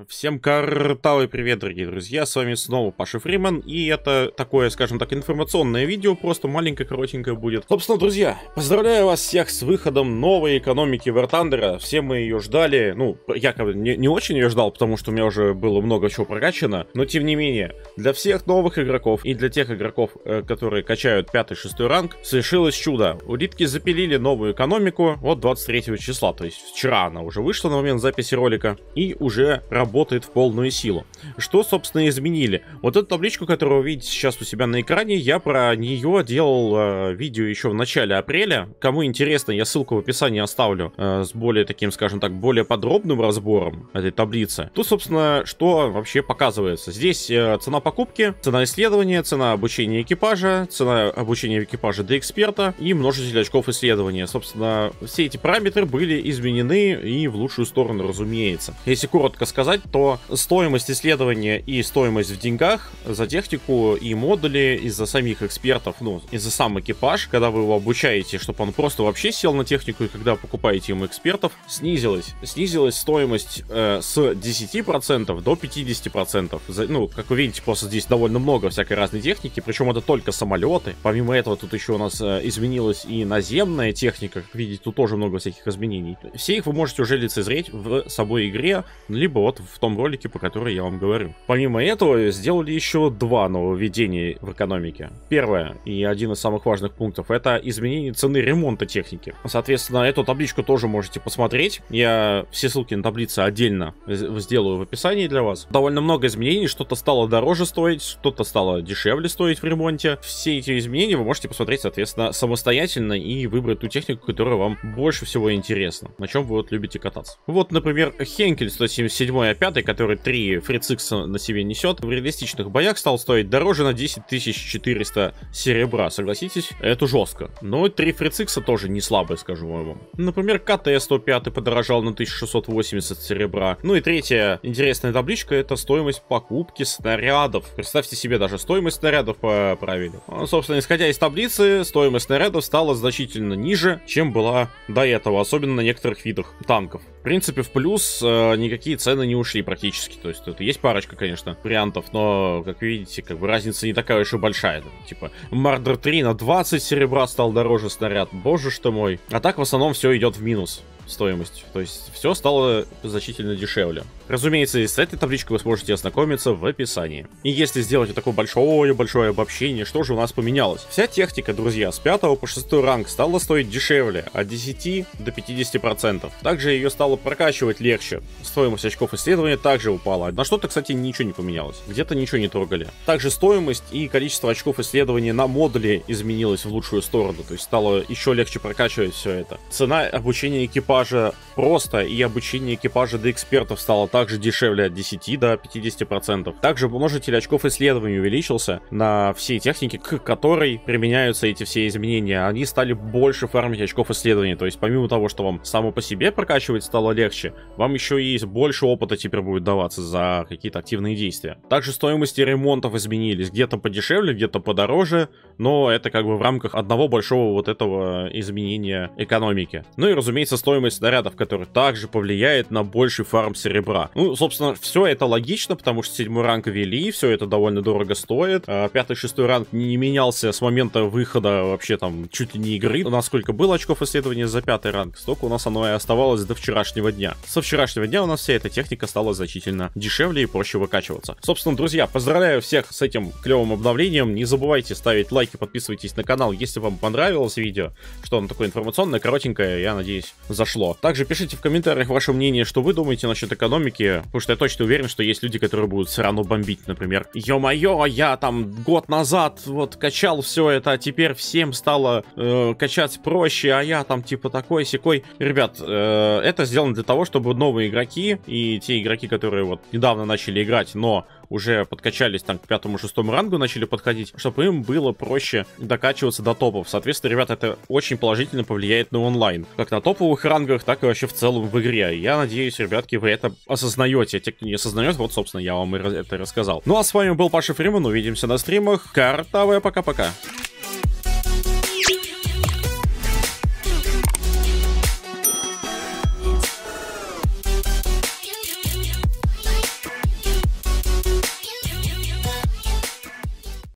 Всем картавый привет, дорогие друзья, с вами снова Паша Фриман, и это такое, скажем так, информационное видео, просто маленькое, коротенькое будет. Собственно, друзья, поздравляю вас всех с выходом новой экономики War Thunder, все мы ее ждали, ну, я не очень ее ждал, потому что у меня уже было много чего прокачано, но тем не менее, для всех новых игроков и для тех игроков, которые качают 5-6 ранг, совершилось чудо. Улитки запилили новую экономику от 23 числа, то есть вчера она уже вышла на момент записи ролика, и уже работает в полную силу. Что, собственно, изменили? Вот эту табличку, которую вы видите сейчас у себя на экране, я про нее делал видео еще в начале апреля. Кому интересно, я ссылку в описании оставлю с более таким, скажем так, более подробным разбором этой таблицы. Тут, собственно, что вообще показывается. Здесь цена покупки, цена исследования, цена обучения экипажа, цена обучения экипажа до эксперта и множитель очков исследования. Собственно, все эти параметры были изменены и в лучшую сторону, разумеется. Если коротко сказать, то стоимость исследования и стоимость в деньгах за технику и модули из-за самих экспертов, ну, из-за сам экипаж, когда вы его обучаете, чтобы он просто вообще сел на технику, и когда покупаете ему экспертов, снизилась. Снизилась стоимость с 10% до 50%. Ну, как вы видите, просто здесь довольно много всякой разной техники, причем это только самолеты. Помимо этого, тут еще у нас изменилась и наземная техника, как видите, тут тоже много всяких изменений. Все их вы можете уже лицезреть в самой игре, либо вот в том ролике, по которому я вам говорю. Помимо этого, сделали еще два нововведения в экономике. Первое, и один из самых важных пунктов, это изменение цены ремонта техники. Соответственно, эту табличку тоже можете посмотреть. Я все ссылки на таблицы отдельно сделаю в описании для вас. Довольно много изменений, что-то стало дороже стоить, что-то стало дешевле стоить в ремонте. Все эти изменения вы можете посмотреть, соответственно, самостоятельно и выбрать ту технику, которая вам больше всего интересна, на чем вы вот любите кататься. Вот, например, Хенкель 177 А5, который 3 фрицикса на себе несет, в реалистичных боях стал стоить дороже на 10 400 серебра. Согласитесь, это жестко. Но 3 фрицикса тоже не слабые, скажу вам. Например, КТ-105 подорожал на 1680 серебра. Ну и третья интересная табличка — это стоимость покупки снарядов. Представьте себе, даже стоимость снарядов поправили. Ну, собственно, исходя из таблицы, стоимость снарядов стала значительно ниже, чем была до этого, особенно на некоторых видах танков. В принципе, в плюс никакие цены не ушли практически. То есть тут есть парочка, конечно, вариантов, но, как видите, как бы разница не такая уж и большая. Типа, Мардер 3 на 20 серебра стал дороже снаряд. Боже ж ты мой. А так, в основном, все идет в минус стоимость. То есть все стало значительно дешевле. Разумеется, с этой табличкой вы сможете ознакомиться в описании. И если сделать вот такое большое обобщение, что же у нас поменялось? Вся техника, друзья, с 5 по 6 ранг стала стоить дешевле, от 10 до 50%. Также ее стало прокачивать легче. Стоимость очков исследования также упала. На что-то, кстати, ничего не поменялось. Где-то ничего не трогали. Также стоимость и количество очков исследования на модуле изменилось в лучшую сторону. То есть стало еще легче прокачивать все это. Цена обучения экипажа просто и обучение экипажа до экспертов стало также дешевле от 10 до 50%. Также множитель очков исследований увеличился на всей технике, к которой применяются эти все изменения. Они стали больше фармить очков исследований. То есть помимо того, что вам само по себе прокачивать стало легче, вам еще и больше опыта теперь будет даваться за какие-то активные действия. Также стоимости ремонтов изменились. Где-то подешевле, где-то подороже, но это как бы в рамках одного большого вот этого изменения экономики. Ну и, разумеется, стоимость снарядов, который также повлияет на больший фарм серебра. Ну, собственно, все это логично, потому что 7 ранг ввели, все это довольно дорого стоит. 5-6 ранг не менялся с момента выхода вообще там чуть ли не игры. Насколько было очков исследования за 5 ранг, столько у нас оно и оставалось до вчерашнего дня. Со вчерашнего дня у нас вся эта техника стала значительно дешевле и проще выкачиваться. Собственно, друзья, поздравляю всех с этим клевым обновлением. Не забывайте ставить лайки, подписывайтесь на канал, если вам понравилось видео, что оно такое информационное, коротенькое, я надеюсь, зашло. Также пишите в комментариях ваше мнение, что вы думаете насчет экономики, потому что я точно уверен, что есть люди, которые будут все равно бомбить, например. Ё-моё, я там год назад вот качал все это, а теперь всем стало качать проще, а я там типа такой-сякой. Ребят, это сделано для того, чтобы новые игроки и те игроки, которые вот недавно начали играть, но уже подкачались там к 5-6 рангу, начали подходить, чтобы им было проще докачиваться до топов. Соответственно, ребят, это очень положительно повлияет на онлайн. Как на топовых рангах, так и вообще в целом в игре. Я надеюсь, ребятки, вы это осознаете. Те, кто не осознает, вот, собственно, я вам это рассказал. Ну а с вами был Паша Фриман. Увидимся на стримах. Картавая, пока-пока.